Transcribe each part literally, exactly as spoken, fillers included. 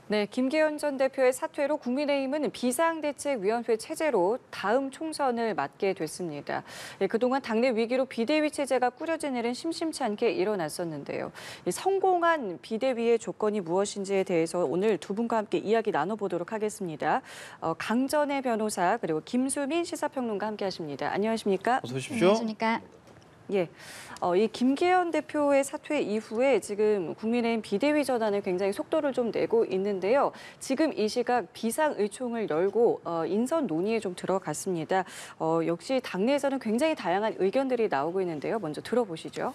네, 김기현 전 대표의 사퇴로 국민의힘은 비상대책위원회 체제로 다음 총선을 맞게 됐습니다. 예, 그동안 당내 위기로 비대위 체제가 꾸려진 일은 심심치 않게 일어났었는데요. 이 성공한 비대위의 조건이 무엇인지에 대해서 오늘 두 분과 함께 이야기 나눠보도록 하겠습니다. 어, 강전의 변호사 그리고 김수민 시사평론가 함께하십니다. 안녕하십니까? 어서 오십시오. 안녕하십니까? 예, 어, 이 김기현 대표의 사퇴 이후에 지금 국민의힘 비대위 전환을 굉장히 속도를 좀 내고 있는데요. 지금 이 시각 비상의총을 열고 어, 인선 논의에 좀 들어갔습니다. 어, 역시 당내에서는 굉장히 다양한 의견들이 나오고 있는데요. 먼저 들어보시죠.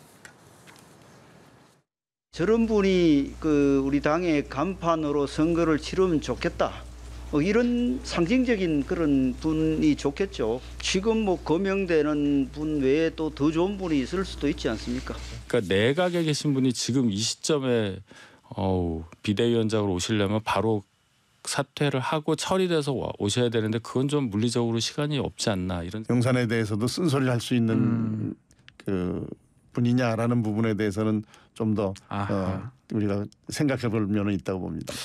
저런 분이 그 우리 당의 간판으로 선거를 치르면 좋겠다. 뭐 이런 상징적인 그런 분이 좋겠죠. 지금 뭐 거명되는 분 외에 또 더 좋은 분이 있을 수도 있지 않습니까? 그러니까 내각에 계신 분이 지금 이 시점에 어우, 비대위원장으로 오시려면 바로 사퇴를 하고 처리돼서 오셔야 되는데 그건 좀 물리적으로 시간이 없지 않나 이런. 용산에 대해서도 쓴소리를 할 수 있는 음. 그 분이냐라는 부분에 대해서는 좀 더 어, 우리가 생각해 볼 면은 있다고 봅니다.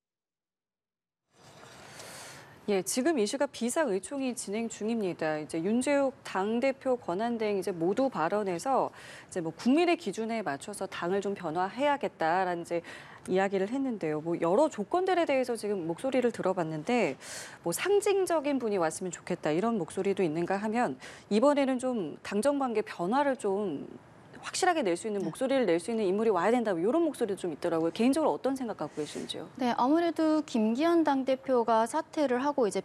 예, 지금 이 시각 비상의총이 진행 중입니다. 이제 윤재욱 당대표 권한대행 이제 모두 발언해서 이제 뭐 국민의 기준에 맞춰서 당을 좀 변화해야겠다라는 이제 이야기를 했는데요. 뭐 여러 조건들에 대해서 지금 목소리를 들어봤는데 뭐 상징적인 분이 왔으면 좋겠다 이런 목소리도 있는가 하면 이번에는 좀 당정 관계 변화를 좀 확실하게 낼 수 있는 목소리를 낼 수 있는 인물이 와야 된다 이런 목소리도 좀 있더라고요. 개인적으로 어떤 생각 갖고 계신지요? 네, 아무래도 김기현 당대표가 사퇴를 하고 이제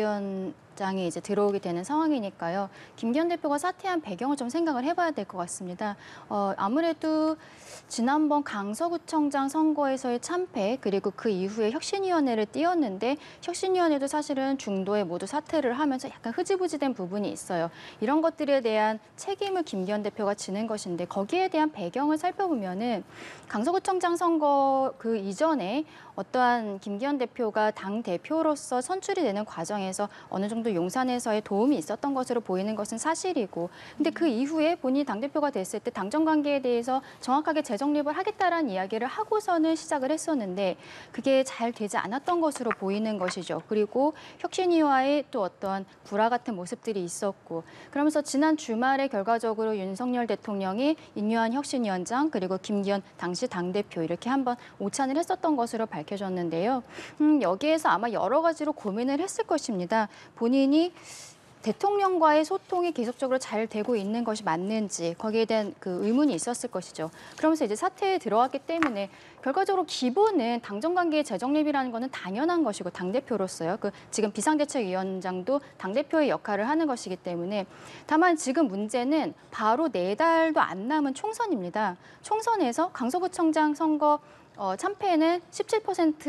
비대위원장이 이제 들어오게 되는 상황이니까요. 김기현 대표가 사퇴한 배경을 좀 생각을 해봐야 될 것 같습니다. 어, 아무래도 지난번 강서구청장 선거에서의 참패 그리고 그 이후에 혁신위원회를 띄웠는데 혁신위원회도 사실은 중도에 모두 사퇴를 하면서 약간 흐지부지된 부분이 있어요. 이런 것들에 대한 책임을 김기현 대표가 지는 것인데 거기에 대한 배경을 살펴보면은 강서구청장 선거 그 이전에 어떠한 김기현 대표가 당 대표로서 선출이 되는 과정에서 어느 정도 용산에서의 도움이 있었던 것으로 보이는 것은 사실이고, 근데 그 이후에 본인이 당 대표가 됐을 때 당정 관계에 대해서 정확하게 재정립을 하겠다라는 이야기를 하고서는 시작을 했었는데 그게 잘 되지 않았던 것으로 보이는 것이죠. 그리고 혁신위와의 또 어떤 불화 같은 모습들이 있었고, 그러면서 지난 주말에 결과적으로 윤석열 대통령이 인유한 혁신위원장 그리고 김기현 당시 당대표 이렇게 한번 오찬을 했었던 것으로 밝혀졌는데요. 음, 여기에서 아마 여러 가지로 고민을 했을 것입니다. 본인이 대통령과의 소통이 계속적으로 잘 되고 있는 것이 맞는지 거기에 대한 그 의문이 있었을 것이죠. 그러면서 이제 사퇴에 들어왔기 때문에 결과적으로 기본은 당정관계의 재정립이라는 것은 당연한 것이고 당대표로서요. 그 지금 비상대책위원장도 당대표의 역할을 하는 것이기 때문에 다만 지금 문제는 바로 네 달도 안 남은 총선입니다. 총선에서 강서구청장 선거 어, 참패는 십칠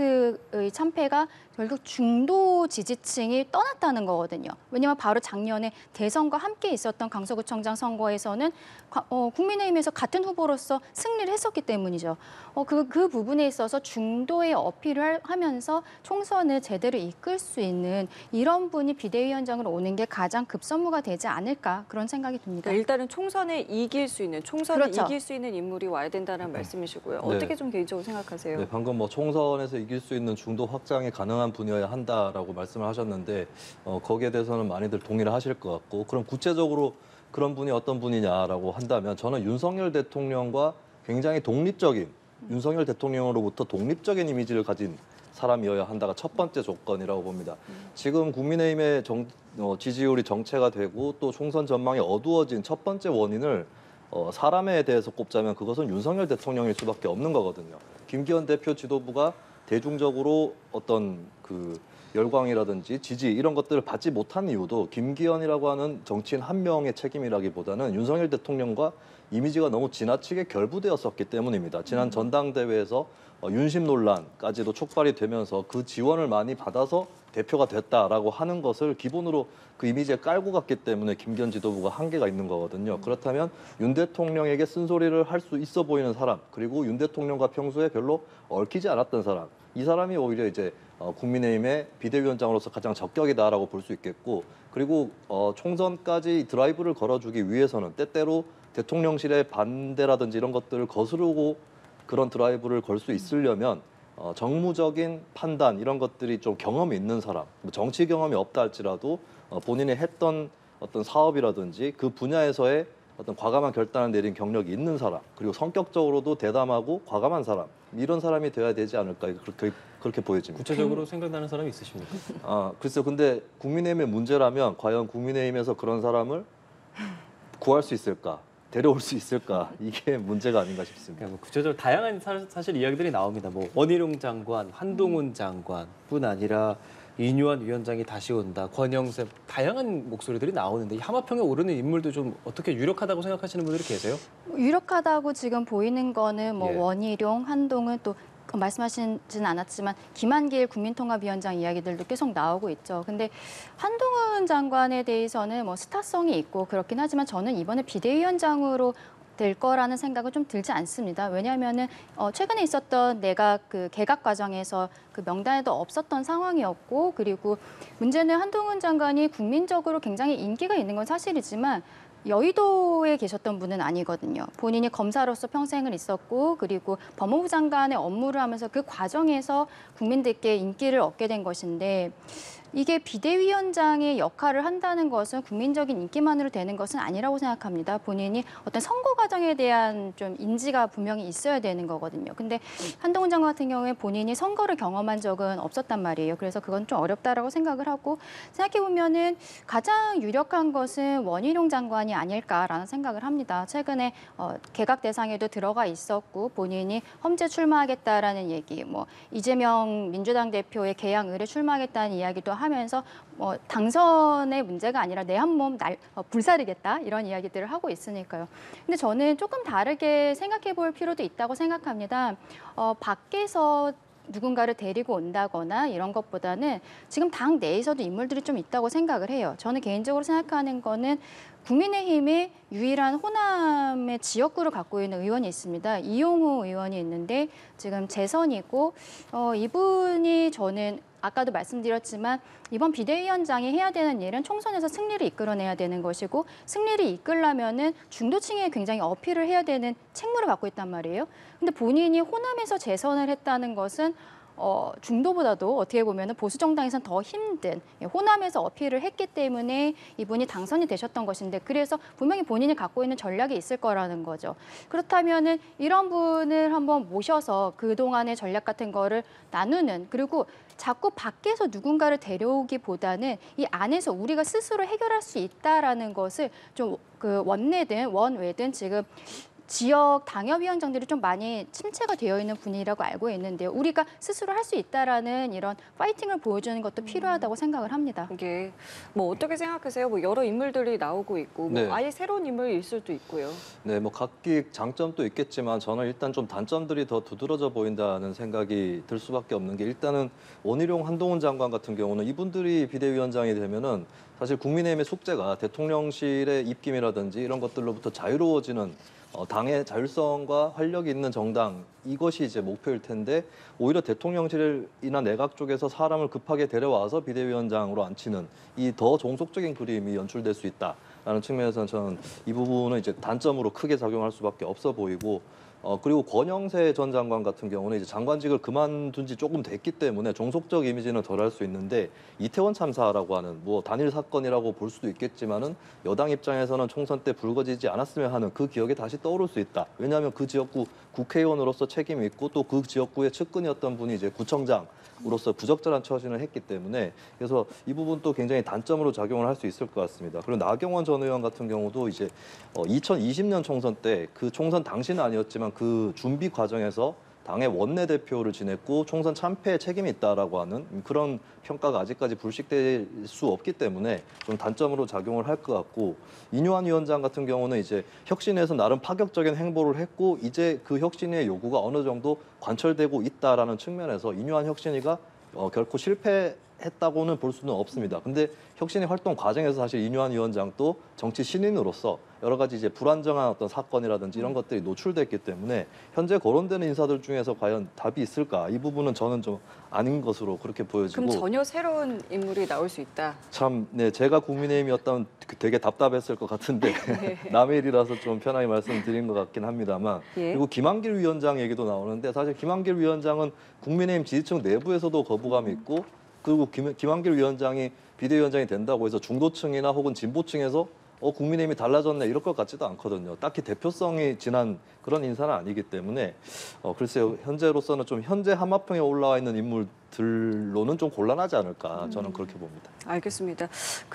퍼센트의 참패가 결국 중도 지지층이 떠났다는 거거든요. 왜냐하면 바로 작년에 대선과 함께 있었던 강서구청장 선거에서는 어, 국민의힘에서 같은 후보로서 승리를 했었기 때문이죠. 어, 그, 그 부분에 있어서 중도의 어필을 하면서 총선을 제대로 이끌 수 있는 이런 분이 비대위원장으로 오는 게 가장 급선무가 되지 않을까 그런 생각이 듭니다. 그러니까 일단은 총선에 이길 수 있는, 총선을 그렇죠. 이길 수 있는 인물이 와야 된다는 말씀이시고요. 네. 어떻게 좀 개인적으로 생각하세요? 네, 방금 뭐 총선에서 이길 수 있는 중도 확장이 가능한 분이어야 한다라고 말씀을 하셨는데 어, 거기에 대해서는 많이들 동의를 하실 것 같고, 그럼 구체적으로 그런 분이 어떤 분이냐라고 한다면 저는 윤석열 대통령과 굉장히 독립적인, 음. 윤석열 대통령으로부터 독립적인 이미지를 가진 사람이어야 한다가 첫 번째 조건이라고 봅니다. 음. 지금 국민의힘의 정, 어, 지지율이 정체가 되고 또 총선 전망이 어두워진 첫 번째 원인을 어, 사람에 대해서 꼽자면 그것은 윤석열 대통령일 수밖에 없는 거거든요. 김기현 대표 지도부가 대중적으로 어떤 그 열광이라든지 지지 이런 것들을 받지 못한 이유도 김기현이라고 하는 정치인 한 명의 책임이라기보다는 윤석열 대통령과 이미지가 너무 지나치게 결부되었었기 때문입니다. 지난 전당대회에서 어, 윤심 논란까지도 촉발이 되면서 그 지원을 많이 받아서 대표가 됐다라고 하는 것을 기본으로 그 이미지에 깔고 갔기 때문에 김기현 지도부가 한계가 있는 거거든요. 그렇다면 윤 대통령에게 쓴소리를 할 수 있어 보이는 사람, 그리고 윤 대통령과 평소에 별로 얽히지 않았던 사람, 이 사람이 오히려 이제 어, 국민의힘의 비대위원장으로서 가장 적격이다라고 볼 수 있겠고, 그리고 어, 총선까지 드라이브를 걸어주기 위해서는 때때로 대통령실의 반대라든지 이런 것들을 거스르고 그런 드라이브를 걸 수 있으려면 어, 정무적인 판단 이런 것들이 좀 경험이 있는 사람, 뭐 정치 경험이 없다 할지라도 어, 본인이 했던 어떤 사업이라든지 그 분야에서의 어떤 과감한 결단을 내린 경력이 있는 사람, 그리고 성격적으로도 대담하고 과감한 사람, 이런 사람이 되어야 되지 않을까 그렇게 그렇게 보여집니다. 구체적으로 생각나는 사람이 있으십니까? 아, 글쎄요. 근데 국민의힘의 문제라면 과연 국민의힘에서 그런 사람을 구할 수 있을까? 데려올 수 있을까? 이게 문제가 아닌가 싶습니다. 그러니까 뭐 구체적으로 다양한 사, 사실 이야기들이 나옵니다. 뭐 원희룡 장관, 한동훈 장관뿐 아니라 이뉴한 위원장이 다시 온다, 권영세, 다양한 목소리들이 나오는데 이 하마평에 오르는 인물도 좀 어떻게 유력하다고 생각하시는 분들이 계세요? 유력하다고 지금 보이는 거는 뭐 예. 원희룡, 한동훈 또 말씀하시지는 않았지만 김한길 국민통합위원장 이야기들도 계속 나오고 있죠. 근데 한동훈 장관에 대해서는 뭐 스타성이 있고 그렇긴 하지만 저는 이번에 비대위원장으로 될 거라는 생각은 좀 들지 않습니다. 왜냐하면은 어, 최근에 있었던 내각 그 개각 과정에서 그 명단에도 없었던 상황이었고, 그리고 문제는 한동훈 장관이 국민적으로 굉장히 인기가 있는 건 사실이지만 여의도에 계셨던 분은 아니거든요. 본인이 검사로서 평생을 있었고, 그리고 법무부 장관의 업무를 하면서 그 과정에서 국민들께 인기를 얻게 된 것인데, 이게 비대위원장의 역할을 한다는 것은 국민적인 인기만으로 되는 것은 아니라고 생각합니다. 본인이 어떤 선거 과정에 대한 좀 인지가 분명히 있어야 되는 거거든요. 근데 한동훈 장관 같은 경우에 본인이 선거를 경험한 적은 없었단 말이에요. 그래서 그건 좀 어렵다라고 생각을 하고, 생각해 보면은 가장 유력한 것은 원희룡 장관이 아닐까라는 생각을 합니다. 최근에 어, 개각 대상에도 들어가 있었고 본인이 험지 출마하겠다라는 얘기, 뭐 이재명 민주당 대표의 개항 의뢰 출마하겠다는 이야기도 하면서 뭐 당선의 문제가 아니라 내 한 몸 날 어, 불사르겠다 이런 이야기들을 하고 있으니까요. 근데 저는 조금 다르게 생각해 볼 필요도 있다고 생각합니다. 어, 밖에서 누군가를 데리고 온다거나 이런 것보다는 지금 당 내에서도 인물들이 좀 있다고 생각을 해요. 저는 개인적으로 생각하는 거는 국민의힘의 유일한 호남의 지역구를 갖고 있는 의원이 있습니다. 이용호 의원이 있는데 지금 재선이고 어, 이분이 저는 아까도 말씀드렸지만 이번 비대위원장이 해야 되는 일은 총선에서 승리를 이끌어내야 되는 것이고, 승리를 이끌려면은 중도층에 굉장히 어필을 해야 되는 책무를 갖고 있단 말이에요. 근데 본인이 호남에서 재선을 했다는 것은 어, 중도보다도 어떻게 보면 보수 정당에서는 더 힘든 호남에서 어필을 했기 때문에 이분이 당선이 되셨던 것인데, 그래서 분명히 본인이 갖고 있는 전략이 있을 거라는 거죠. 그렇다면은 이런 분을 한번 모셔서 그동안의 전략 같은 거를 나누는, 그리고 자꾸 밖에서 누군가를 데려오기보다는 이 안에서 우리가 스스로 해결할 수 있다라는 것을 좀 그 원내든 원외든 지금 지역 당협위원장들이 좀 많이 침체가 되어 있는 분위기라고 알고 있는데요. 우리가 스스로 할 수 있다라는 이런 파이팅을 보여주는 것도 필요하다고 생각을 합니다. 이게 뭐 어떻게 생각하세요? 뭐 여러 인물들이 나오고 있고, 뭐 네. 아예 새로운 인물일 수도 있고요. 네, 뭐 각기 장점도 있겠지만 저는 일단 좀 단점들이 더 두드러져 보인다는 생각이 들 수밖에 없는 게, 일단은 원희룡, 한동훈 장관 같은 경우는 이분들이 비대위원장이 되면은 사실 국민의힘의 숙제가 대통령실의 입김이라든지 이런 것들로부터 자유로워지는 어, 당의 자율성과 활력이 있는 정당, 이것이 이제 목표일 텐데 오히려 대통령실이나 내각 쪽에서 사람을 급하게 데려와서 비대위원장으로 앉히는 이 더 종속적인 그림이 연출될 수 있다라는 측면에서는 저는 이 부분은 이제 단점으로 크게 작용할 수밖에 없어 보이고, 어, 그리고 권영세 전 장관 같은 경우는 이제 장관직을 그만둔 지 조금 됐기 때문에 종속적 이미지는 덜할 수 있는데, 이태원 참사라고 하는 뭐 단일 사건이라고 볼 수도 있겠지만은 여당 입장에서는 총선 때 불거지지 않았으면 하는 그 기억이 다시 떠오를 수 있다. 왜냐하면 그 지역구 국회의원으로서 책임이 있고 또 그 지역구의 측근이었던 분이 이제 구청장으로서 부적절한 처신을 했기 때문에, 그래서 이 부분도 굉장히 단점으로 작용을 할 수 있을 것 같습니다. 그리고 나경원 전 의원 같은 경우도 이제 어, 이천이십 년 총선 때 그 총선 당시는 아니었지만 그 준비 과정에서 당의 원내대표를 지냈고 총선 참패에 책임이 있다라고 하는 그런 평가가 아직까지 불식될 수 없기 때문에 좀 단점으로 작용을 할 것 같고, 이뉴한 위원장 같은 경우는 이제 혁신에서 나름 파격적인 행보를 했고 이제 그 혁신의 요구가 어느 정도 관철되고 있다라는 측면에서 이뉴한 혁신위가 어, 결코 실패 했다고는 볼 수는 없습니다. 근데 혁신의 활동 과정에서 사실 이뇨한 위원장도 정치 신인으로서 여러 가지 이제 불안정한 어떤 사건이라든지 이런 것들이 노출됐기 때문에 현재 거론되는 인사들 중에서 과연 답이 있을까? 이 부분은 저는 좀 아닌 것으로 그렇게 보여지고. 그럼 전혀 새로운 인물이 나올 수 있다. 참, 네, 제가 국민의힘이었다면 되게 답답했을 것 같은데 네. 남의 일이라서 좀 편하게 말씀드린 것 같긴 합니다만. 예. 그리고 김한길 위원장 얘기도 나오는데 사실 김한길 위원장은 국민의힘 지지층 내부에서도 거부감이 있고 그리고 김, 김한길 위원장이 비대위원장이 된다고 해서 중도층이나 혹은 진보층에서 어, 국민의힘이 달라졌네 이럴 것 같지도 않거든요. 딱히 대표성이 지난 그런 인사는 아니기 때문에 어, 글쎄요. 현재로서는 좀 현재 하마평에 올라와 있는 인물들로는 좀 곤란하지 않을까 저는 그렇게 봅니다. 알겠습니다.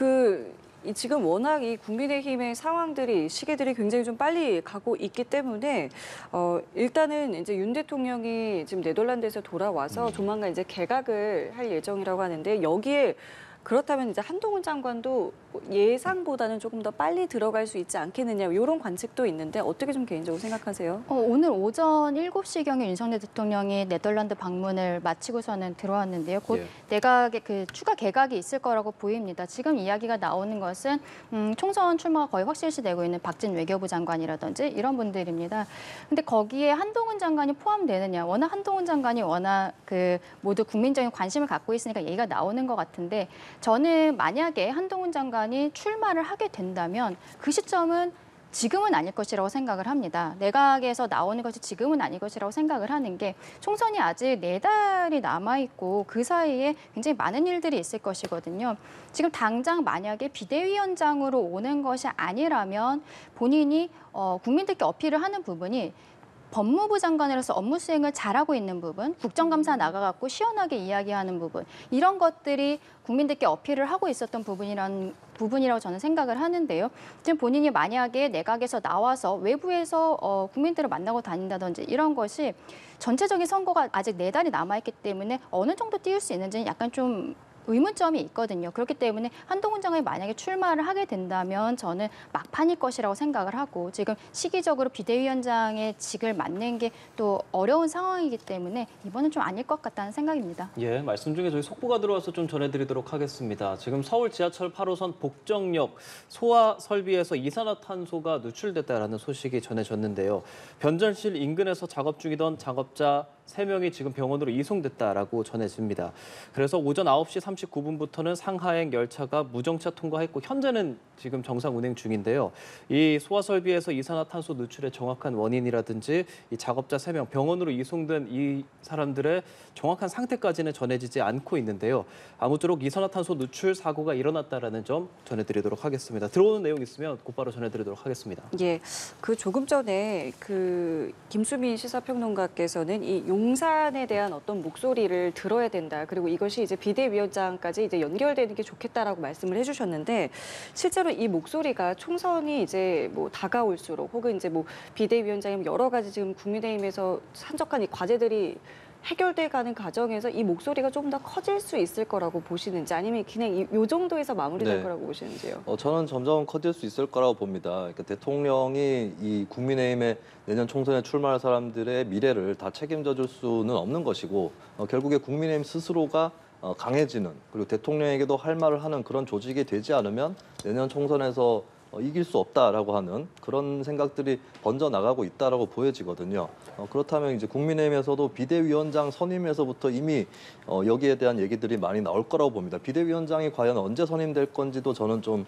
그 이 지금 워낙 이 국민의힘의 상황들이 시계들이 굉장히 좀 빨리 가고 있기 때문에 어 일단은 이제 윤 대통령이 지금 네덜란드에서 돌아와서 조만간 이제 개각을 할 예정이라고 하는데 여기에 그렇다면 이제 한동훈 장관도 예상보다는 조금 더 빨리 들어갈 수 있지 않겠느냐 이런 관측도 있는데 어떻게 좀 개인적으로 생각하세요? 어, 오늘 오전 일곱 시경에 윤석열 대통령이 네덜란드 방문을 마치고서는 들어왔는데요. 곧 예. 내각의 그 추가 개각이 있을 거라고 보입니다. 지금 이야기가 나오는 것은 음, 총선 출마가 거의 확실시되고 있는 박진 외교부 장관이라든지 이런 분들입니다. 근데 거기에 한동훈 장관이 포함되느냐? 워낙 한동훈 장관이 워낙 그 모두 국민적인 관심을 갖고 있으니까 얘기가 나오는 것 같은데 저는 만약에 한동훈 장관이 출마를 하게 된다면 그 시점은 지금은 아닐 것이라고 생각을 합니다. 내각에서 나오는 것이 지금은 아닐 것이라고 생각을 하는 게 총선이 아직 네 달이 남아있고 그 사이에 굉장히 많은 일들이 있을 것이거든요. 지금 당장 만약에 비대위원장으로 오는 것이 아니라면 본인이 어, 국민들께 어필을 하는 부분이 법무부 장관으로서 업무 수행을 잘하고 있는 부분, 국정감사 나가갖고 시원하게 이야기하는 부분, 이런 것들이 국민들께 어필을 하고 있었던 부분이란 부분이라고 저는 생각을 하는데요. 지금 본인이 만약에 내각에서 나와서 외부에서 어, 국민들을 만나고 다닌다든지 이런 것이 전체적인 선거가 아직 네 달이 남아있기 때문에 어느 정도 띄울 수 있는지는 약간 좀 의문점이 있거든요. 그렇기 때문에 한동훈 장관이 만약에 출마를 하게 된다면 저는 막판일 것이라고 생각을 하고 지금 시기적으로 비대위원장의 직을 맡는 게 또 어려운 상황이기 때문에 이번은 좀 아닐 것 같다는 생각입니다. 예, 말씀 중에 저희 속보가 들어와서 좀 전해드리도록 하겠습니다. 지금 서울 지하철 팔 호선 복정역 소화 설비에서 이산화탄소가 누출됐다라는 소식이 전해졌는데요. 변전실 인근에서 작업 중이던 작업자 세 명이 지금 병원으로 이송됐다라고 전해집니다. 그래서 오전 아홉 시 삼십구 분부터는 상하행 열차가 무정차 통과했고 현재는 지금 정상 운행 중인데요. 이 소화 설비에서 이산화탄소 누출의 정확한 원인이라든지 이 작업자 세 명 병원으로 이송된 이 사람들의 정확한 상태까지는 전해지지 않고 있는데요. 아무쪼록 이산화탄소 누출 사고가 일어났다라는 점 전해드리도록 하겠습니다. 들어오는 내용 있으면 곧바로 전해드리도록 하겠습니다. 예, 그 조금 전에 그 김수민 시사평론가께서는 이 용산에 대한 어떤 목소리를 들어야 된다. 그리고 이것이 이제 비대위원장까지 이제 연결되는 게 좋겠다라고 말씀을 해주셨는데 실제로 이 목소리가 총선이 이제 뭐 다가올수록 혹은 이제 뭐 비대위원장이면 여러 가지 지금 국민의힘에서 산적한 이 과제들이 해결돼 가는 과정에서 이 목소리가 조금 더 커질 수 있을 거라고 보시는지 아니면 그냥 이, 요 정도에서 마무리될 네. 거라고 보시는지요? 어, 저는 점점 커질 수 있을 거라고 봅니다. 그러니까 대통령이 이 국민의힘의 내년 총선에 출마할 사람들의 미래를 다 책임져 줄 수는 없는 것이고 어, 결국에 국민의힘 스스로가 어, 강해지는 그리고 대통령에게도 할 말을 하는 그런 조직이 되지 않으면 내년 총선에서 어, 이길 수 없다라고 하는 그런 생각들이 번져 나가고 있다라고 보여지거든요. 어, 그렇다면 이제 국민의힘에서도 비대위원장 선임에서부터 이미 어, 여기에 대한 얘기들이 많이 나올 거라고 봅니다. 비대위원장이 과연 언제 선임될 건지도 저는 좀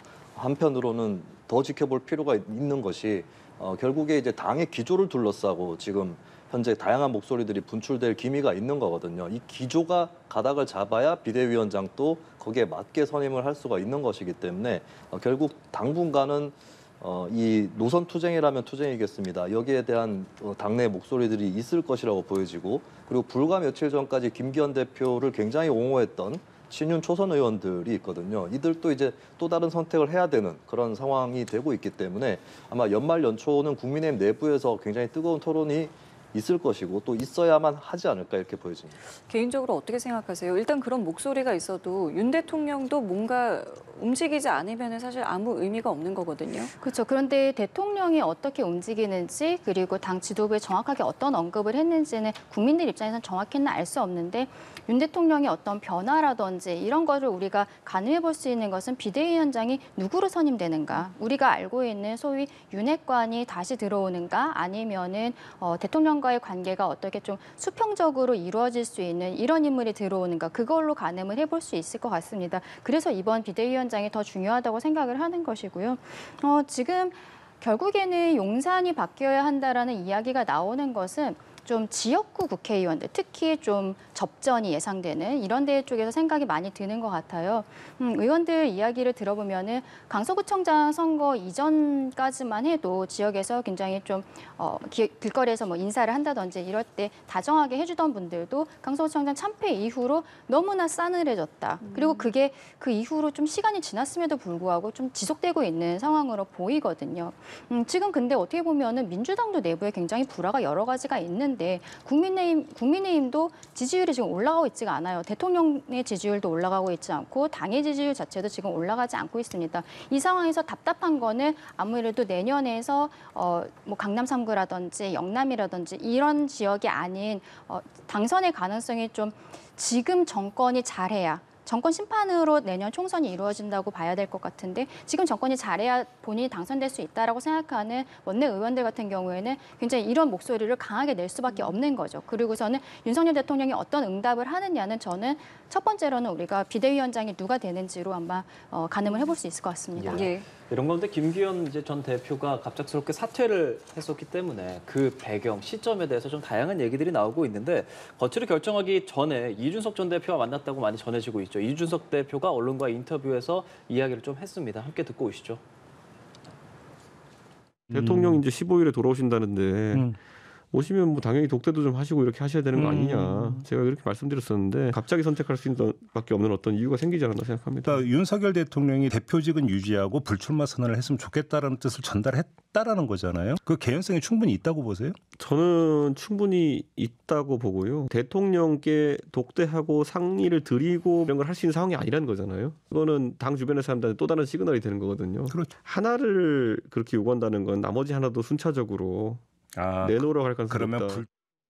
한편으로는 더 지켜볼 필요가 있는 것이 어, 결국에 이제 당의 기조를 둘러싸고 지금 현재 다양한 목소리들이 분출될 기미가 있는 거거든요. 이 기조가 가닥을 잡아야 비대위원장도 거기에 맞게 선임을 할 수가 있는 것이기 때문에 어, 결국 당분간은 어, 이 노선 투쟁이라면 투쟁이겠습니다. 여기에 대한 어, 당내 목소리들이 있을 것이라고 보여지고 그리고 불과 며칠 전까지 김기현 대표를 굉장히 옹호했던 친윤 초선 의원들이 있거든요. 이들도 이제 또 다른 선택을 해야 되는 그런 상황이 되고 있기 때문에 아마 연말 연초는 국민의힘 내부에서 굉장히 뜨거운 토론이 있을 것이고 또 있어야만 하지 않을까 이렇게 보여집니다. 개인적으로 어떻게 생각하세요? 일단 그런 목소리가 있어도 윤 대통령도 뭔가 움직이지 않으면 사실 아무 의미가 없는 거거든요. 그렇죠. 그런데 대통령이 어떻게 움직이는지 그리고 당 지도부에 정확하게 어떤 언급을 했는지는 국민들 입장에서는 정확히는 알 수 없는데 윤 대통령의 어떤 변화라든지 이런 거를 우리가 가늠해 볼 수 있는 것은 비대위원장이 누구로 선임되는가, 우리가 알고 있는 소위 윤핵관이 다시 들어오는가, 아니면은 어, 대통령과의 관계가 어떻게 좀 수평적으로 이루어질 수 있는 이런 인물이 들어오는가, 그걸로 가늠을 해볼 수 있을 것 같습니다. 그래서 이번 비대위원장이 더 중요하다고 생각을 하는 것이고요. 어, 지금 결국에는 용산이 바뀌어야 한다라는 이야기가 나오는 것은 좀 지역구 국회의원들, 특히 좀 접전이 예상되는 이런 데 쪽에서 생각이 많이 드는 것 같아요. 음, 의원들 이야기를 들어보면은 강서구청장 선거 이전까지만 해도 지역에서 굉장히 좀 어, 기, 길거리에서 뭐 인사를 한다든지 이럴 때 다정하게 해주던 분들도 강서구청장 참패 이후로 너무나 싸늘해졌다. 음. 그리고 그게 그 이후로 좀 시간이 지났음에도 불구하고 좀 지속되고 있는 상황으로 보이거든요. 음, 지금 근데 어떻게 보면은 민주당도 내부에 굉장히 불화가 여러 가지가 있는. 데 국민의힘, 국민의힘도 지지율이 지금 올라가고 있지가 않아요. 대통령의 지지율도 올라가고 있지 않고 당의 지지율 자체도 지금 올라가지 않고 있습니다. 이 상황에서 답답한 거는 아무래도 내년에서 어, 뭐 강남 삼 구라든지 영남이라든지 이런 지역이 아닌 어, 당선의 가능성이 좀 지금 정권이 잘해야, 정권 심판으로 내년 총선이 이루어진다고 봐야 될 것 같은데 지금 정권이 잘해야 본인이 당선될 수 있다라고 생각하는 원내 의원들 같은 경우에는 굉장히 이런 목소리를 강하게 낼 수밖에 없는 거죠. 그리고서는 윤석열 대통령이 어떤 응답을 하느냐는 저는 첫 번째로는 우리가 비대위원장이 누가 되는지로 아마 어, 가늠을 해볼 수 있을 것 같습니다. 예. 이런 가운데 김기현 이제 전 대표가 갑작스럽게 사퇴를 했었기 때문에 그 배경, 시점에 대해서 좀 다양한 얘기들이 나오고 있는데 거취를 결정하기 전에 이준석 전 대표와 만났다고 많이 전해지고 있죠. 이준석 대표가 언론과 인터뷰에서 이야기를 좀 했습니다. 함께 듣고 오시죠. 대통령 이제 십오 일에 돌아오신다는데 음. 오시면 뭐 당연히 독대도 좀 하시고 이렇게 하셔야 되는 거 아니냐. 음. 제가 그렇게 말씀드렸었는데 갑자기 선택할 수 있는 밖에 없는 어떤 이유가 생기지 않았나 생각합니다. 그러니까 윤석열 대통령이 대표직은 유지하고 불출마 선언을 했으면 좋겠다라는 뜻을 전달했다라는 거잖아요. 그 개연성이 충분히 있다고 보세요? 저는 충분히 있다고 보고요. 대통령께 독대하고 상의를 드리고 이런 걸 할 수 있는 상황이 아니라는 거잖아요. 이거는 당 주변의 사람들한테 또 다른 시그널이 되는 거거든요. 그렇죠. 하나를 그렇게 요구한다는 건 나머지 하나도 순차적으로 아, 내놓으라고 할 가능성이 그러면 없다. 불...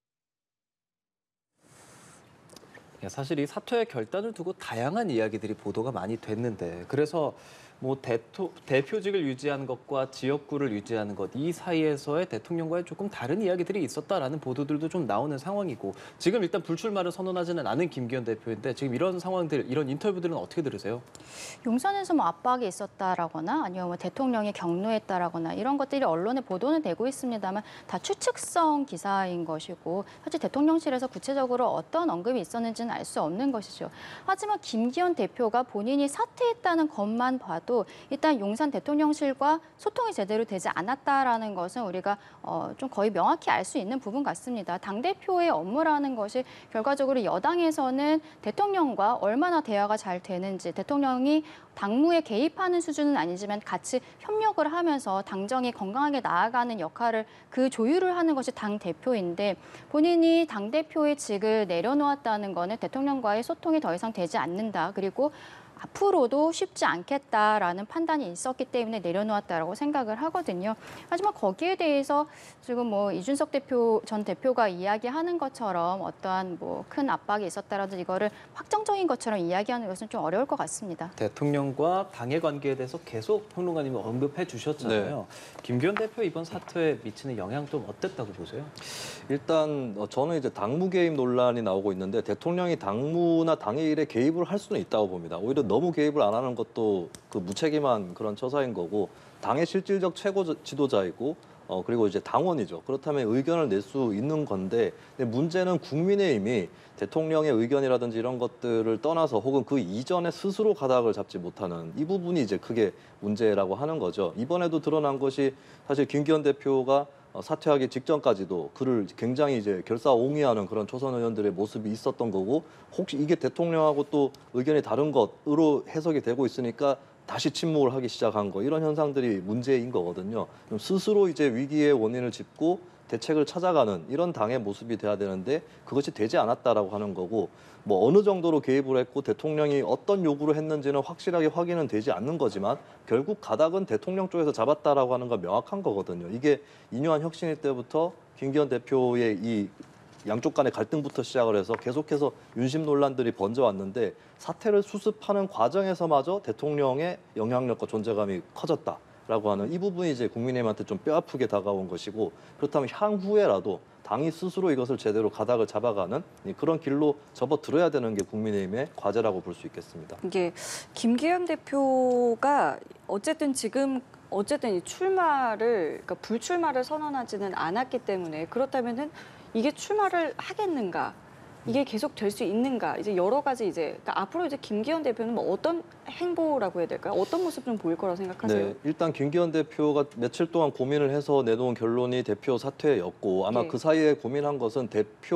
사실 이 사퇴의 결단을 두고 다양한 이야기들이 보도가 많이 됐는데 그래서 뭐 대토, 대표직을 유지하는 것과 지역구를 유지하는 것 이 사이에서의 대통령과의 조금 다른 이야기들이 있었다라는 보도들도 좀 나오는 상황이고 지금 일단 불출마를 선언하지는 않은 김기현 대표인데 지금 이런 상황들, 이런 인터뷰들은 어떻게 들으세요? 용산에서 뭐 압박이 있었다라거나 아니면 뭐 대통령이 경로했다라거나 이런 것들이 언론에 보도는 되고 있습니다만 다 추측성 기사인 것이고 사실 대통령실에서 구체적으로 어떤 언급이 있었는지는 알 수 없는 것이죠. 하지만 김기현 대표가 본인이 사퇴했다는 것만 봐도 일단 용산 대통령실과 소통이 제대로 되지 않았다라는 것은 우리가 어, 좀 거의 명확히 알 수 있는 부분 같습니다. 당대표의 업무라는 것이 결과적으로 여당에서는 대통령과 얼마나 대화가 잘 되는지, 대통령이 당무에 개입하는 수준은 아니지만 같이 협력을 하면서 당정이 건강하게 나아가는 역할을 그 조율을 하는 것이 당대표인데 본인이 당대표의 직을 내려놓았다는 거는 대통령과의 소통이 더 이상 되지 않는다. 그리고 앞으로도 쉽지 않겠다라는 판단이 있었기 때문에 내려놓았다라고 생각을 하거든요. 하지만 거기에 대해서 지금 뭐 이준석 대표 전 대표가 이야기하는 것처럼 어떠한 뭐 큰 압박이 있었다라도 이거를 확정적인 것처럼 이야기하는 것은 좀 어려울 것 같습니다. 대통령과 당의 관계에 대해서 계속 평론가님이 언급해 주셨잖아요. 네. 김기현 대표 이번 사퇴에 미치는 영향 좀 어땠다고 보세요? 일단 저는 이제 당무 개입 논란이 나오고 있는데 대통령이 당무나 당의 일에 개입을 할 수는 있다고 봅니다. 오히려 너무 개입을 안 하는 것도 그 무책임한 그런 처사인 거고 당의 실질적 최고 지도자이고 어 그리고 이제 당원이죠. 그렇다면 의견을 낼 수 있는 건데 근데 문제는 국민의힘이 대통령의 의견이라든지 이런 것들을 떠나서 혹은 그 이전에 스스로 가닥을 잡지 못하는 이 부분이 이제 크게 문제라고 하는 거죠. 이번에도 드러난 것이 사실 김기현 대표가 사퇴하기 직전까지도 그를 굉장히 이제 결사옹위하는 그런 초선 의원들의 모습이 있었던 거고 혹시 이게 대통령하고 또 의견이 다른 것으로 해석이 되고 있으니까 다시 침묵을 하기 시작한 거 이런 현상들이 문제인 거거든요. 좀 스스로 이제 위기의 원인을 짚고 대책을 찾아가는 이런 당의 모습이 돼야 되는데 그것이 되지 않았다라고 하는 거고 뭐 어느 정도로 개입을 했고 대통령이 어떤 요구를 했는지는 확실하게 확인은 되지 않는 거지만 결국 가닥은 대통령 쪽에서 잡았다라고 하는 건 명확한 거거든요. 이게 이뇨한 혁신일 때부터 김기현 대표의 이 양쪽 간의 갈등부터 시작을 해서 계속해서 윤심 논란들이 번져왔는데 사태를 수습하는 과정에서마저 대통령의 영향력과 존재감이 커졌다라고 하는 이 부분이 이제 국민의힘한테 좀 뼈아프게 다가온 것이고 그렇다면 향후에라도 당이 스스로 이것을 제대로 가닥을 잡아가는 그런 길로 접어들어야 되는 게 국민의힘의 과제라고 볼 수 있겠습니다. 이게 김기현 대표가 어쨌든 지금 어쨌든 이 출마를 그러니까 불출마를 선언하지는 않았기 때문에 그렇다면은 이게 출마를 하겠는가? 이게 계속 될 수 있는가? 이제 여러 가지 이제 그러니까 앞으로 이제 김기현 대표는 뭐 어떤 행보라고 해야 될까요? 어떤 모습 좀 보일 거라고 생각하세요? 네, 일단 김기현 대표가 며칠 동안 고민을 해서 내놓은 결론이 대표 사퇴였고 아마 네. 그 사이에 고민한 것은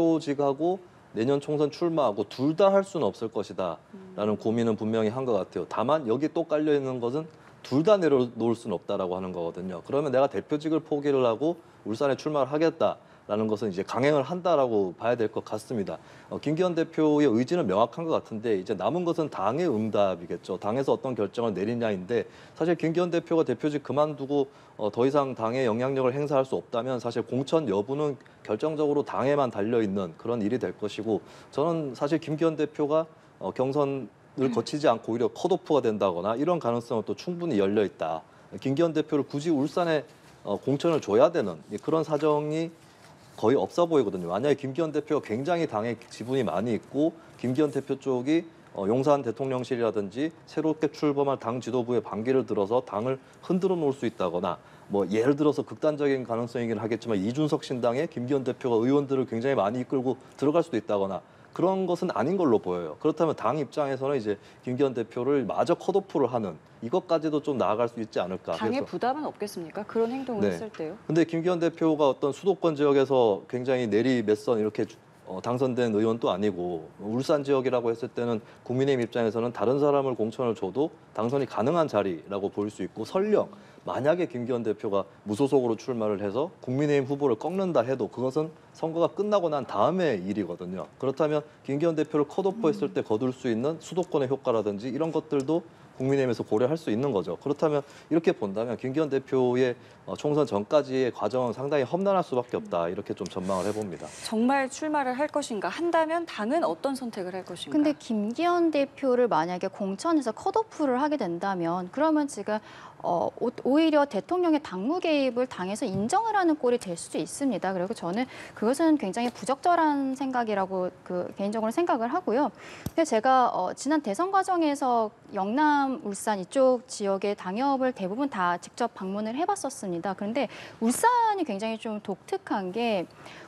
대표직하고 내년 총선 출마하고 둘 다 할 수는 없을 것이다라는 음. 고민은 분명히 한 것 같아요. 다만 여기 또 깔려 있는 것은 둘 다 내려놓을 수는 없다라고 하는 거거든요. 그러면 내가 대표직을 포기를 하고 울산에 출마를 하겠다. 라는 것은 이제 강행을 한다라고 봐야 될 것 같습니다. 어, 김기현 대표의 의지는 명확한 것 같은데 이제 남은 것은 당의 응답이겠죠. 당에서 어떤 결정을 내리냐인데 사실 김기현 대표가 대표직 그만두고 어, 더 이상 당의 영향력을 행사할 수 없다면 사실 공천 여부는 결정적으로 당에만 달려 있는 그런 일이 될 것이고 저는 사실 김기현 대표가 어, 경선을 거치지 않고 오히려 컷오프가 된다거나 이런 가능성은 또 충분히 열려 있다. 김기현 대표를 굳이 울산에 어, 공천을 줘야 되는 그런 사정이 거의 없어 보이거든요. 만약에 김기현 대표가 굉장히 당에 지분이 많이 있고 김기현 대표 쪽이 어, 용산 대통령실이라든지 새롭게 출범할 당 지도부의 반기를 들어서 당을 흔들어 놓을 수 있다거나 뭐 예를 들어서 극단적인 가능성이긴 하겠지만 이준석 신당에 김기현 대표가 의원들을 굉장히 많이 이끌고 들어갈 수도 있다거나 그런 것은 아닌 걸로 보여요. 그렇다면 당 입장에서는 이제 김기현 대표를 마저 컷오프를 하는 이것까지도 좀 나아갈 수 있지 않을까. 당의 그래서. 부담은 없겠습니까? 그런 행동을 네. 했을 때요. 근데 김기현 대표가 어떤 수도권 지역에서 굉장히 내리 몇 선 이렇게 어, 당선된 의원도 아니고 울산 지역이라고 했을 때는 국민의힘 입장에서는 다른 사람을 공천을 줘도 당선이 가능한 자리라고 볼 수 있고 설령 만약에 김기현 대표가 무소속으로 출마를 해서 국민의힘 후보를 꺾는다 해도 그것은 선거가 끝나고 난 다음의 일이거든요. 그렇다면 김기현 대표를 컷오프했을 때 거둘 수 있는 수도권의 효과라든지 이런 것들도 국민의힘에서 고려할 수 있는 거죠. 그렇다면 이렇게 본다면 김기현 대표의 총선 전까지의 과정은 상당히 험난할 수밖에 없다. 이렇게 좀 전망을 해봅니다. 정말 출마를 할 것인가 한다면 당은 어떤 선택을 할 것인가? 근데 김기현 대표를 만약에 공천에서 컷오프를 하게 된다면 그러면 지금 어, 오히려 대통령의 당무 개입을 당에서 인정을 하는 꼴이 될 수도 있습니다. 그리고 저는 그것은 굉장히 부적절한 생각이라고 그 개인적으로 생각을 하고요. 근데 제가 어, 지난 대선 과정에서 영남, 울산 이쪽 지역의 당협을 대부분 다 직접 방문을 해봤었습니다. 그런데 울산이 굉장히 좀 독특한 게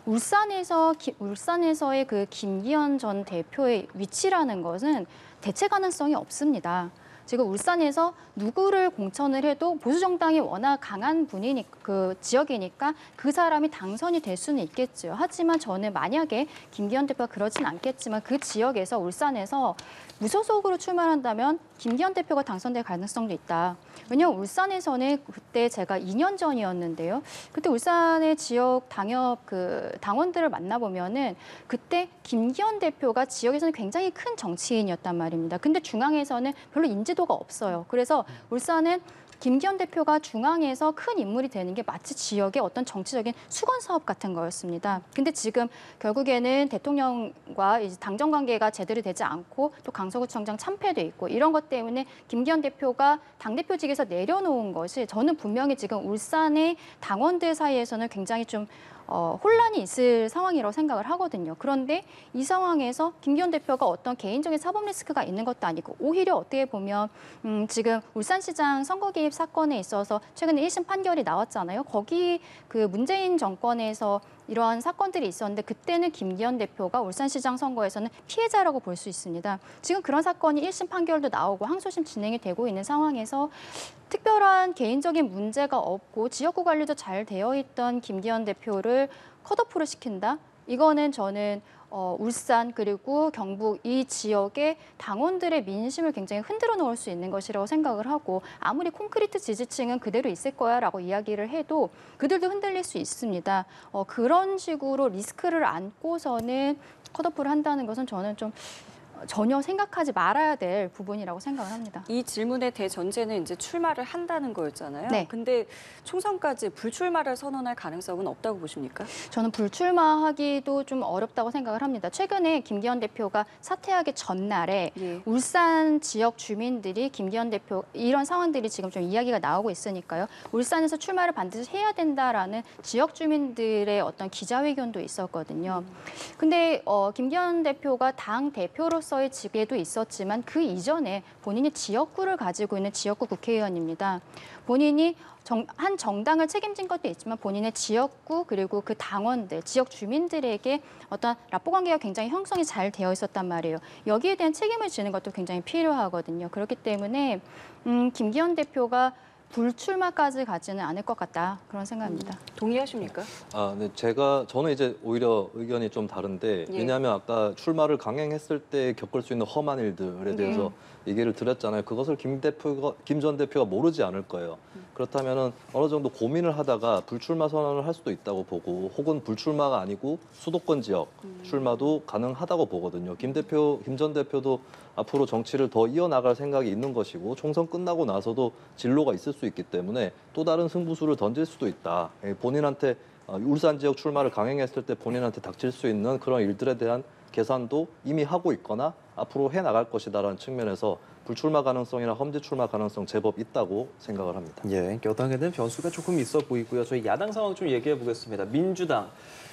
울산에서 기, 울산에서의 그 김기현 전 대표의 위치라는 것은 대체 가능성이 없습니다. 지금 울산에서 누구를 공천을 해도 보수 정당이 워낙 강한 분이니 그 지역이니까 그 사람이 당선이 될 수는 있겠죠. 하지만 저는 만약에 김기현 대표가 그러진 않겠지만 그 지역에서 울산에서 무소속으로 출마한다면 김기현 대표가 당선될 가능성도 있다. 왜냐하면 울산에서는 그때 제가 이 년 전이었는데요. 그때 울산의 지역 당협 그 당원들을 만나보면은 그때 김기현 대표가 지역에서는 굉장히 큰 정치인이었단 말입니다. 근데 중앙에서는 별로 인지도가 없어요. 그래서 울산은 김기현 대표가 중앙에서 큰 인물이 되는 게 마치 지역의 어떤 정치적인 수건 사업 같은 거였습니다. 근데 지금 결국에는 대통령과 이제 당정 관계가 제대로 되지 않고 또 강서구청장 참패도 있고 이런 것 때문에 김기현 대표가 당대표직에서 내려놓은 것이 저는 분명히 지금 울산의 당원들 사이에서는 굉장히 좀 어, 혼란이 있을 상황이라고 생각을 하거든요. 그런데 이 상황에서 김기현 대표가 어떤 개인적인 사법 리스크가 있는 것도 아니고 오히려 어떻게 보면 음, 지금 울산시장 선거 개입 사건에 있어서 최근에 일 심 판결이 나왔잖아요. 거기 그 문재인 정권에서 이러한 사건들이 있었는데 그때는 김기현 대표가 울산시장 선거에서는 피해자라고 볼 수 있습니다. 지금 그런 사건이 일 심 판결도 나오고 항소심 진행이 되고 있는 상황에서 특별한 개인적인 문제가 없고 지역구 관리도 잘 되어 있던 김기현 대표를 컷오프를 시킨다? 이거는 저는 어, 울산 그리고 경북 이 지역의 당원들의 민심을 굉장히 흔들어 놓을 수 있는 것이라고 생각을 하고 아무리 콘크리트 지지층은 그대로 있을 거야라고 이야기를 해도 그들도 흔들릴 수 있습니다. 어, 그런 식으로 리스크를 안고서는 컷오프를 한다는 것은 저는 좀 전혀 생각하지 말아야 될 부분이라고 생각을 합니다. 이 질문의 대전제는 이제 출마를 한다는 거였잖아요. 네. 근데 총선까지 불출마를 선언할 가능성은 없다고 보십니까? 저는 불출마하기도 좀 어렵다고 생각을 합니다. 최근에 김기현 대표가 사퇴하기 전날에 예. 울산 지역 주민들이 김기현 대표 이런 상황들이 지금 좀 이야기가 나오고 있으니까요. 울산에서 출마를 반드시 해야 된다라는 지역 주민들의 어떤 기자회견도 있었거든요. 근데 어, 김기현 대표가 당 대표로서의 직에도 있었지만 그 이전에 본인이 지역구를 가지고 있는 지역구 국회의원입니다. 본인이 정, 한 정당을 책임진 것도 있지만 본인의 지역구 그리고 그 당원들, 지역 주민들에게 어떤 라포 관계가 굉장히 형성이 잘 되어 있었단 말이에요. 여기에 대한 책임을 지는 것도 굉장히 필요하거든요. 그렇기 때문에 음, 김기현 대표가 불출마까지 가지는 않을 것 같다 그런 생각입니다. 동의하십니까? 아, 네, 제가 저는 이제 오히려 의견이 좀 다른데 예. 왜냐하면 아까 출마를 강행했을 때 겪을 수 있는 험한 일들에 대해서 얘기를 드렸잖아요. 그것을 김 대표가 김 전 대표가 모르지 않을 거예요. 그렇다면은 어느 정도 고민을 하다가 불출마 선언을 할 수도 있다고 보고 혹은 불출마가 아니고 수도권 지역 출마도 가능하다고 보거든요. 김 대표, 김 전 대표도 앞으로 정치를 더 이어나갈 생각이 있는 것이고 총선 끝나고 나서도 진로가 있을 수 있기 때문에 또 다른 승부수를 던질 수도 있다. 예, 본인한테 어, 울산 지역 출마를 강행했을 때 본인한테 닥칠 수 있는 그런 일들에 대한 계산도 이미 하고 있거나 앞으로 해나갈 것이다라는 측면에서 불출마 가능성이나 험지 출마 가능성 제법 있다고 생각을 합니다. 예, 여당에는 변수가 조금 있어 보이고요. 저희 야당 상황 좀 얘기해 보겠습니다. 민주당.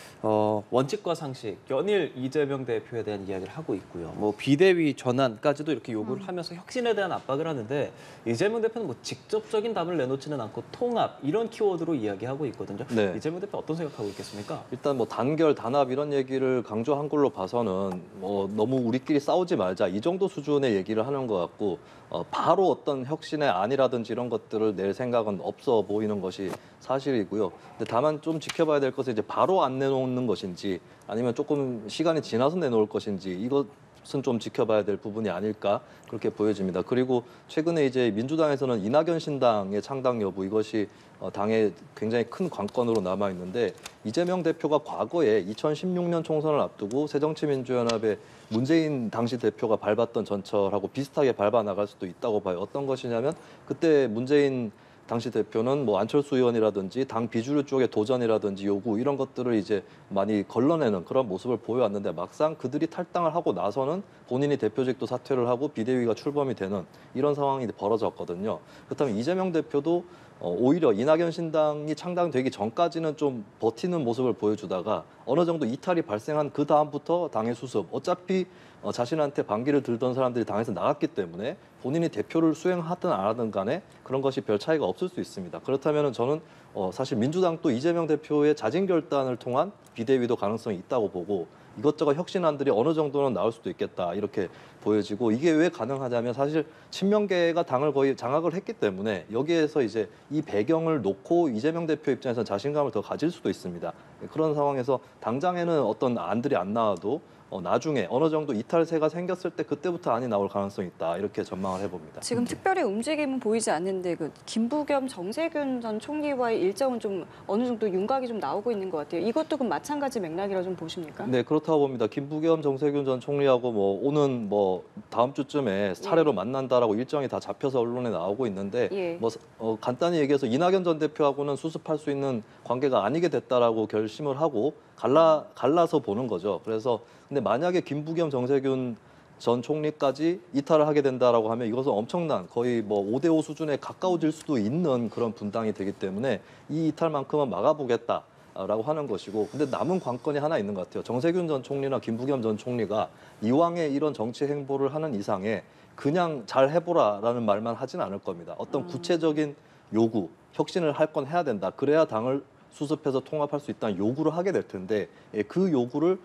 어, 원칙과 상식, 연일 이재명 대표에 대한 이야기를 하고 있고요. 뭐 비대위 전환까지도 이렇게 요구를 음. 하면서 혁신에 대한 압박을 하는데 이재명 대표는 뭐 직접적인 답을 내놓지는 않고 통합 이런 키워드로 이야기하고 있거든요. 네. 이재명 대표 어떤 생각하고 있겠습니까? 일단 뭐 단결, 단합 이런 얘기를 강조한 걸로 봐서는 뭐 너무 우리끼리 싸우지 말자 이 정도 수준의 얘기를 하는 것 같고 어, 바로 어떤 혁신의 안이라든지 이런 것들을 낼 생각은 없어 보이는 것이 사실이고요. 근데 다만 좀 지켜봐야 될 것은 이제 바로 안 내놓는 것인지 아니면 조금 시간이 지나서 내놓을 것인지 이것은 좀 지켜봐야 될 부분이 아닐까 그렇게 보여집니다. 그리고 최근에 이제 민주당에서는 이낙연 신당의 창당 여부 이것이 어, 당에 굉장히 큰 관건으로 남아 있는데 이재명 대표가 과거에 이천십육 년 총선을 앞두고 새정치민주연합의 문재인 당시 대표가 밟았던 전철하고 비슷하게 밟아 나갈 수도 있다고 봐요. 어떤 것이냐면 그때 문재인 당시 대표는 뭐 안철수 의원이라든지 당 비주류 쪽의 도전이라든지 요구 이런 것들을 이제 많이 걸러내는 그런 모습을 보여왔는데 막상 그들이 탈당을 하고 나서는 본인이 대표직도 사퇴를 하고 비대위가 출범이 되는 이런 상황이 벌어졌거든요. 그렇다면 이재명 대표도 어, 오히려 이낙연 신당이 창당되기 전까지는 좀 버티는 모습을 보여주다가 어느 정도 이탈이 발생한 그 다음부터 당의 수습. 어차피 어, 자신한테 반기를 들던 사람들이 당에서 나갔기 때문에 본인이 대표를 수행하든 안 하든 간에 그런 것이 별 차이가 없을 수 있습니다. 그렇다면 저는 어, 사실 민주당도 이재명 대표의 자진 결단을 통한 비대위도 가능성이 있다고 보고 이것저것 혁신안들이 어느 정도는 나올 수도 있겠다 이렇게 보여지고 이게 왜 가능하냐면 사실 친명계가 당을 거의 장악을 했기 때문에 여기에서 이제 이 배경을 놓고 이재명 대표 입장에서는 자신감을 더 가질 수도 있습니다. 그런 상황에서 당장에는 어떤 안들이 안 나와도 어, 나중에 어느 정도 이탈세가 생겼을 때 그때부터 안이 나올 가능성이 있다 이렇게 전망을 해봅니다. 지금 특별히 움직임은 보이지 않는데 그 김부겸 정세균 전 총리와의 일정은 좀 어느 정도 윤곽이 좀 나오고 있는 것 같아요. 이것도 그럼 마찬가지 맥락이라 좀 보십니까? 네, 그렇다고 봅니다. 김부겸 정세균 전 총리하고 뭐 오는 뭐 다음 주쯤에 차례로 예. 만난다라고 일정이 다 잡혀서 언론에 나오고 있는데 예. 뭐 어, 간단히 얘기해서 이낙연 전 대표하고는 수습할 수 있는 관계가 아니게 됐다라고 결심을 하고 갈라 갈라서 보는 거죠. 그래서 근데 만약에 김부겸 정세균 전 총리까지 이탈을 하게 된다라고 하면 이것은 엄청난 거의 뭐 오 대 오 수준에 가까워질 수도 있는 그런 분당이 되기 때문에 이 이탈만큼은 막아보겠다라고 하는 것이고 근데 남은 관건이 하나 있는 것 같아요. 정세균 전 총리나 김부겸 전 총리가 이왕에 이런 정치 행보를 하는 이상에 그냥 잘 해보라라는 말만 하진 않을 겁니다. 어떤 구체적인 요구, 혁신을 할 건 해야 된다. 그래야 당을 수습해서 통합할 수 있다는 요구를 하게 될 텐데 그 요구를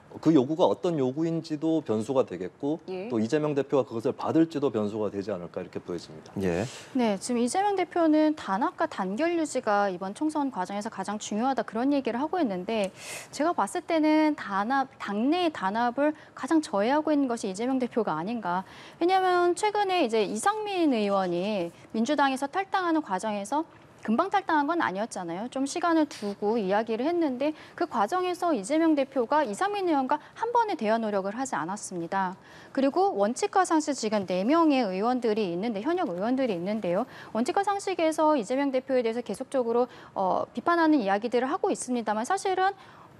그 요구가 어떤 요구인지도 변수가 되겠고 예. 또 이재명 대표가 그것을 받을지도 변수가 되지 않을까 이렇게 보여집니다. 예. 네, 지금 이재명 대표는 단합과 단결 유지가 이번 총선 과정에서 가장 중요하다 그런 얘기를 하고 있는데 제가 봤을 때는 단합, 당내의 단합을 가장 저해하고 있는 것이 이재명 대표가 아닌가. 왜냐하면 최근에 이제 이상민 의원이 민주당에서 탈당하는 과정에서 금방 탈당한 건 아니었잖아요. 좀 시간을 두고 이야기를 했는데 그 과정에서 이재명 대표가 이상민 의원과 한 번의 대화 노력을 하지 않았습니다. 그리고 원칙과 상식 지금 네 명의 의원들이 있는데 현역 의원들이 있는데요. 원칙과 상식에서 이재명 대표에 대해서 계속적으로 어, 비판하는 이야기들을 하고 있습니다만 사실은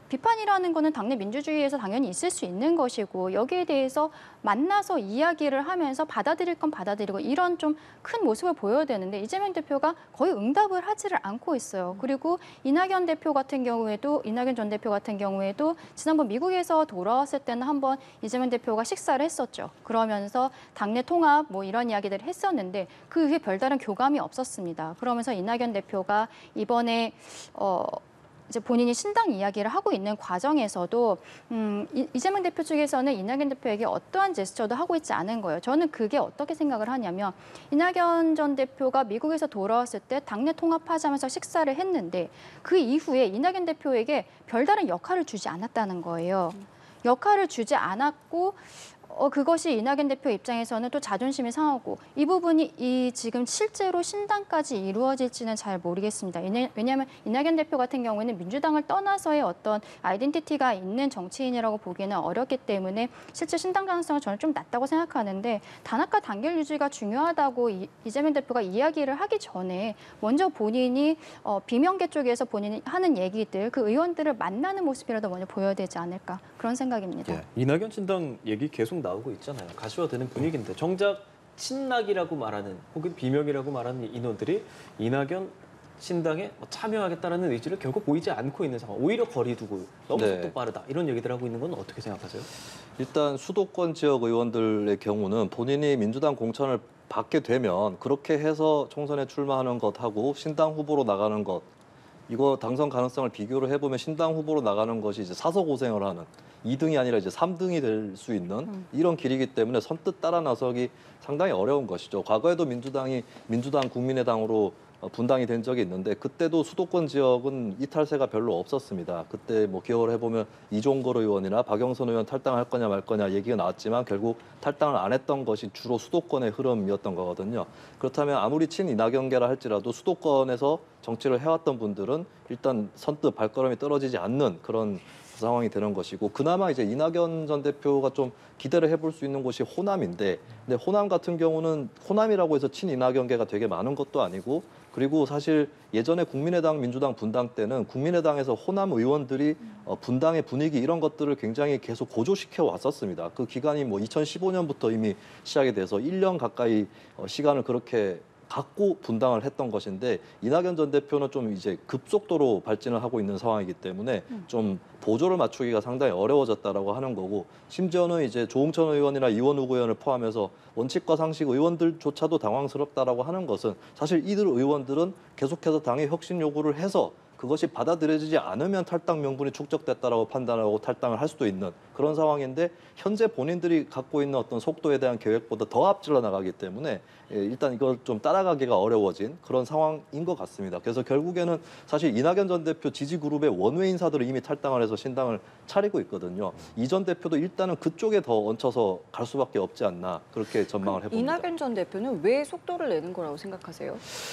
비판이라는 거는 당내 민주주의에서 당연히 있을 수 있는 것이고 여기에 대해서 만나서 이야기를 하면서 받아들일 건 받아들이고 이런 좀 큰 모습을 보여야 되는데 이재명 대표가 거의 응답을 하지를 않고 있어요. 그리고 이낙연 대표 같은 경우에도 이낙연 전 대표 같은 경우에도 지난번 미국에서 돌아왔을 때는 한번 이재명 대표가 식사를 했었죠. 그러면서 당내 통합 뭐 이런 이야기들을 했었는데 그 이후에 별다른 교감이 없었습니다. 그러면서 이낙연 대표가 이번에 어 이제 본인이 신당 이야기를 하고 있는 과정에서도 음, 이, 이재명 대표 측에서는 이낙연 대표에게 어떠한 제스처도 하고 있지 않은 거예요. 저는 그게 어떻게 생각을 하냐면 이낙연 전 대표가 미국에서 돌아왔을 때 당내 통합하자면서 식사를 했는데 그 이후에 이낙연 대표에게 별다른 역할을 주지 않았다는 거예요. 역할을 주지 않았고 어, 그것이 이낙연 대표 입장에서는 또 자존심이 상하고 이 부분이 이 지금 실제로 신당까지 이루어질지는 잘 모르겠습니다. 왜냐하면 이낙연 대표 같은 경우에는 민주당을 떠나서의 어떤 아이덴티티가 있는 정치인이라고 보기에는 어렵기 때문에 실제 신당 가능성은 저는 좀 낮다고 생각하는데 단합과 단결 유지가 중요하다고 이, 이재명 대표가 이야기를 하기 전에 먼저 본인이 어, 비명계 쪽에서 본인이 하는 얘기들 그 의원들을 만나는 모습이라도 먼저 보여야 되지 않을까 그런 생각입니다. 예. 이낙연 신당 얘기 계속 나오고 있잖아요. 가시화되는 분위기인데 정작 친낙이라고 말하는 혹은 비명이라고 말하는 인원들이 이낙연 신당에 참여하겠다는 의지를 결국 보이지 않고 있는 상황. 오히려 거리 두고 너무 네. 속도 빠르다. 이런 얘기들 하고 있는 건 어떻게 생각하세요? 일단 수도권 지역 의원들의 경우는 본인이 민주당 공천을 받게 되면 그렇게 해서 총선에 출마하는 것하고 신당 후보로 나가는 것 이거 당선 가능성을 비교를 해보면 신당 후보로 나가는 것이 이제 사서 고생을 하는 이 등이 아니라 이제 삼 등이 될 수 있는 이런 길이기 때문에 선뜻 따라 나서기 상당히 어려운 것이죠. 과거에도 민주당이 민주당 국민의당으로 분당이 된 적이 있는데 그때도 수도권 지역은 이탈세가 별로 없었습니다. 그때 뭐 기억을 해보면 이종걸 의원이나 박영선 의원 탈당할 거냐 말 거냐 얘기가 나왔지만 결국 탈당을 안 했던 것이 주로 수도권의 흐름이었던 거거든요. 그렇다면 아무리 친이낙연계라 할지라도 수도권에서 정치를 해왔던 분들은 일단 선뜻 발걸음이 떨어지지 않는 그런 상황이 되는 것이고 그나마 이제 이낙연 전 대표가 좀 기대를 해볼 수 있는 곳이 호남인데 근데 호남 같은 경우는 호남이라고 해서 친이낙연계가 되게 많은 것도 아니고 그리고 사실 예전에 국민의당 민주당 분당 때는 국민의당에서 호남 의원들이 어, 분당의 분위기 이런 것들을 굉장히 계속 고조시켜 왔었습니다. 그 기간이 뭐 이천십오 년부터 이미 시작이 돼서 일 년 가까이 어, 시간을 그렇게 갖고 분당을 했던 것인데 이낙연 전 대표는 좀 이제 급속도로 발진을 하고 있는 상황이기 때문에 좀 보조를 맞추기가 상당히 어려워졌다라고 하는 거고 심지어는 이제 조홍천 의원이나 이원욱 의원을 포함해서 원칙과 상식 의원들조차도 당황스럽다라고 하는 것은 사실 이들 의원들은 계속해서 당의 혁신 요구를 해서 그것이 받아들여지지 않으면 탈당 명분이 축적됐다라고 판단하고 탈당을 할 수도 있는 그런 상황인데 현재 본인들이 갖고 있는 어떤 속도에 대한 계획보다 더 앞질러 나가기 때문에 일단 이걸 좀 따라가기가 어려워진 그런 상황인 것 같습니다. 그래서 결국에는 사실 이낙연 전 대표 지지 그룹의 원외 인사들은 이미 탈당을 해서 신당을 차리고 있거든요. 이 전 대표도 일단은 그쪽에 더 얹혀서 갈 수밖에 없지 않나 그렇게 전망을 해봅니다. 이낙연 전 대표는 왜 속도를 내는 거라고 생각하세요?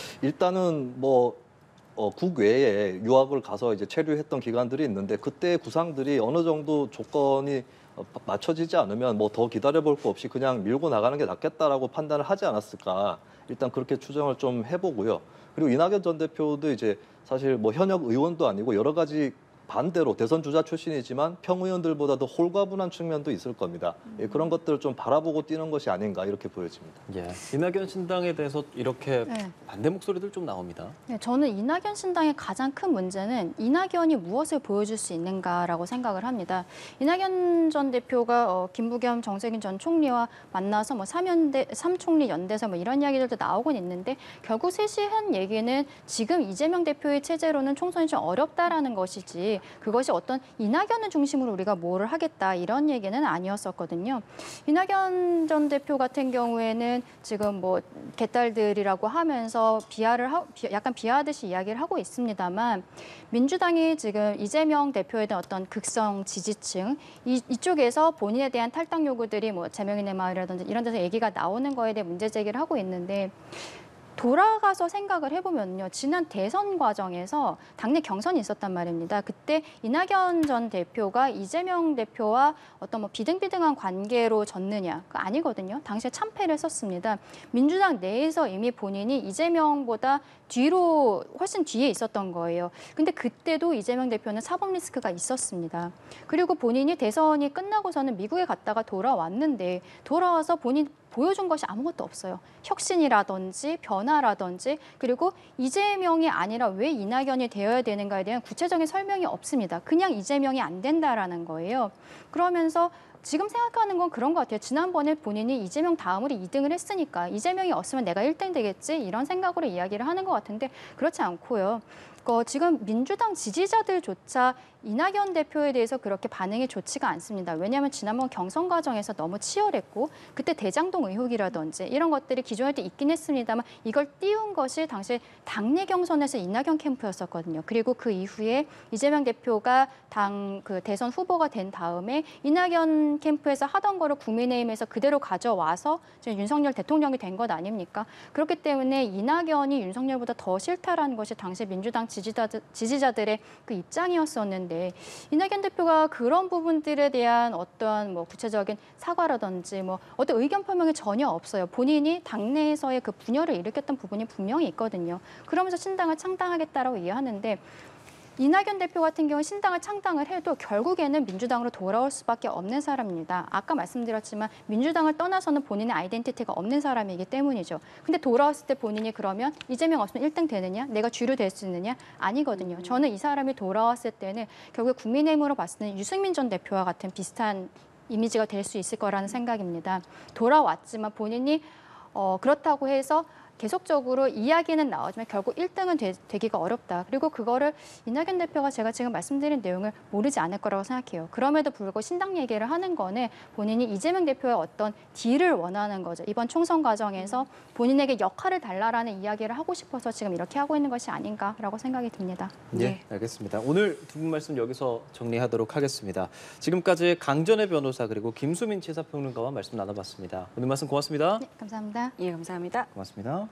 일단은 뭐 어, 국외에 유학을 가서 이제 체류했던 기간들이 있는데 그때 구상들이 어느 정도 조건이 어, 맞춰지지 않으면 뭐 더 기다려볼 거 없이 그냥 밀고 나가는 게 낫겠다라고 판단을 하지 않았을까 일단 그렇게 추정을 좀 해보고요. 그리고 이낙연 전 대표도 이제 사실 뭐 현역 의원도 아니고 여러 가지 반대로 대선 주자 출신이지만 평의원들보다도 홀가분한 측면도 있을 겁니다. 예, 그런 것들을 좀 바라보고 뛰는 것이 아닌가 이렇게 보여집니다. 예. 이낙연 신당에 대해서 이렇게 네. 반대 목소리들 좀 나옵니다. 네, 저는 이낙연 신당의 가장 큰 문제는 이낙연이 무엇을 보여줄 수 있는가라고 생각을 합니다. 이낙연 전 대표가 어, 김부겸, 정세균 전 총리와 만나서 뭐 삼연대, 삼총리 연대서 뭐 이런 이야기들도 나오곤 있는데 결국 셋이 한 얘기는 지금 이재명 대표의 체제로는 총선이 좀 어렵다라는 것이지 뿐이지 그것이 어떤 이낙연을 중심으로 우리가 뭐를 하겠다 이런 얘기는 아니었었거든요. 이낙연 전 대표 같은 경우에는 지금 뭐 개딸들이라고 하면서 비하를 하, 약간 비하하듯이 이야기를 하고 있습니다만 민주당이 지금 이재명 대표에 대한 어떤 극성 지지층 이, 이쪽에서 본인에 대한 탈당 요구들이 뭐 제명인의 마을이라든지 이런 데서 얘기가 나오는 거에 대해 문제 제기를 하고 있는데 돌아가서 생각을 해보면요. 지난 대선 과정에서 당내 경선이 있었단 말입니다. 그때 이낙연 전 대표가 이재명 대표와 어떤 뭐 비등비등한 관계로 졌느냐? 그거 아니거든요. 당시에 참패를 했었습니다. 민주당 내에서 이미 본인이 이재명보다 뒤로 훨씬 뒤에 있었던 거예요. 근데 그때도 이재명 대표는 사법 리스크가 있었습니다. 그리고 본인이 대선이 끝나고서는 미국에 갔다가 돌아왔는데 돌아와서 본인 보여준 것이 아무것도 없어요. 혁신이라든지 변화라든지 그리고 이재명이 아니라 왜 이낙연이 되어야 되는가에 대한 구체적인 설명이 없습니다. 그냥 이재명이 안 된다라는 거예요. 그러면서 지금 생각하는 건 그런 것 같아요. 지난번에 본인이 이재명 다음으로 이 등을 했으니까 이재명이 없으면 내가 일 등 되겠지 이런 생각으로 이야기를 하는 것 같은데 그렇지 않고요. 어, 지금 민주당 지지자들조차 이낙연 대표에 대해서 그렇게 반응이 좋지가 않습니다. 왜냐하면 지난번 경선 과정에서 너무 치열했고 그때 대장동 의혹이라든지 이런 것들이 기존에도 있긴 했습니다만 이걸 띄운 것이 당시 당내 경선에서 이낙연 캠프였었거든요. 그리고 그 이후에 이재명 대표가 당 그 대선 후보가 된 다음에 이낙연 캠프에서 하던 거를 국민의힘에서 그대로 가져와서 지금 윤석열 대통령이 된 것 아닙니까? 그렇기 때문에 이낙연이 윤석열보다 더 싫다라는 것이 당시 민주당 지지자들, 지지자들의 그 입장이었었는데 이낙연 대표가 그런 부분들에 대한 어떤 뭐 구체적인 사과라든지 뭐 어떤 의견 표명이 전혀 없어요. 본인이 당내에서의 그 분열을 일으켰던 부분이 분명히 있거든요. 그러면서 신당을 창당하겠다라고 이해하는데 이낙연 대표 같은 경우 신당을 창당을 해도 결국에는 민주당으로 돌아올 수밖에 없는 사람입니다. 아까 말씀드렸지만 민주당을 떠나서는 본인의 아이덴티티가 없는 사람이기 때문이죠. 근데 돌아왔을 때 본인이 그러면 이재명 없으면 일 등 되느냐? 내가 주류 될 수 있느냐? 아니거든요. 저는 이 사람이 돌아왔을 때는 결국 국민의힘으로 봤을 때는 유승민 전 대표와 같은 비슷한 이미지가 될 수 있을 거라는 생각입니다. 돌아왔지만 본인이 어, 그렇다고 해서 계속적으로 이야기는 나오지만 결국 일 등은 되, 되기가 어렵다. 그리고 그거를 이낙연 대표가 제가 지금 말씀드린 내용을 모르지 않을 거라고 생각해요. 그럼에도 불구하고 신당 얘기를 하는 거는 본인이 이재명 대표의 어떤 딜을 원하는 거죠. 이번 총선 과정에서 본인에게 역할을 달라라는 이야기를 하고 싶어서 지금 이렇게 하고 있는 것이 아닌가라고 생각이 듭니다. 네, 알겠습니다. 오늘 두 분 말씀 여기서 정리하도록 하겠습니다. 지금까지 강전의 변호사 그리고 김수민 시사평론가와 말씀 나눠봤습니다. 오늘 말씀 고맙습니다. 네, 감사합니다. 예, 감사합니다. 고맙습니다.